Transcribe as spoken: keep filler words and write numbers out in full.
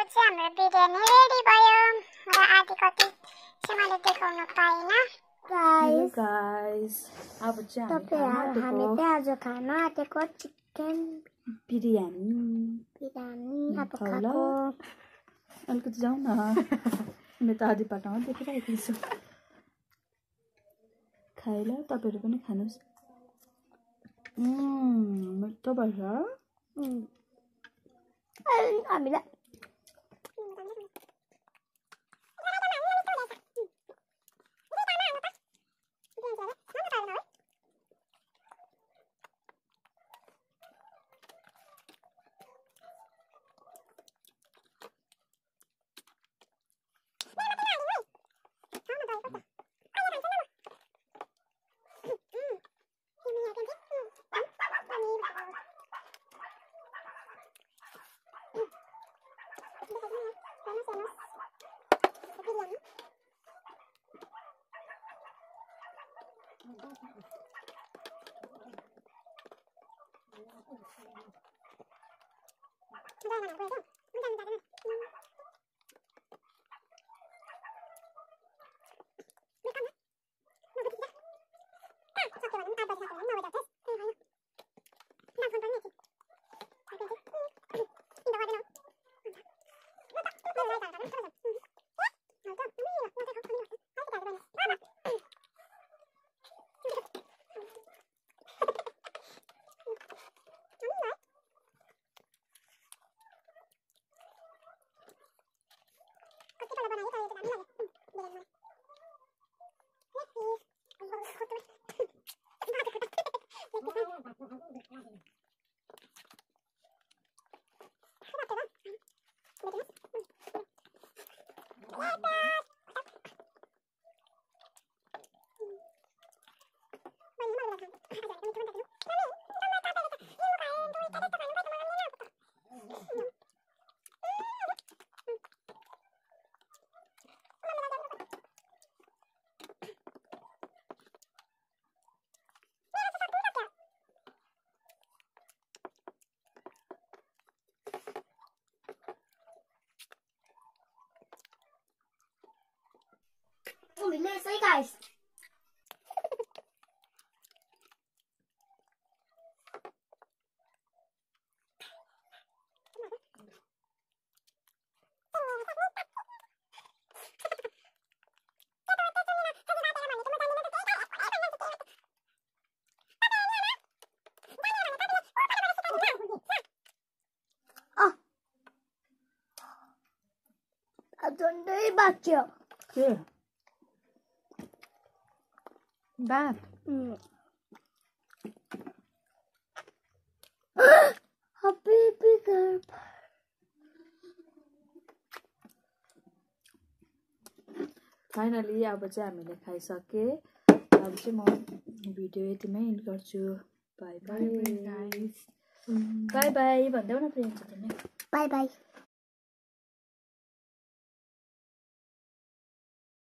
चाहिँ हाम्रो बिरयानी रेडी भयो र आधी कति चाहिँ मैले देखाउन पाइनँ। गाइस गाइस अब चाहिँ हामी चाहिँ आज खान आँटेको चिकन बिरयानी बिरयानी अब खाएको। अलिकति जाउँ न, म त आधी बाटोमा देखिरहेको छु। खाएर तपाईँहरू पनि खानुहोस्। मिठो भएछ। हामीलाई Say guys. Ah. Adonde bacio. Yeah. Bad. Mm. Happy bigger. Finally अब चाहिँ हामीले खाइसके। अब चाहिँ म भिडियो यतिमै एन्ड गर्छु। Bye bye guys. Bye bye भन्देऊ न प्रियङ्का तिमी। Bye by.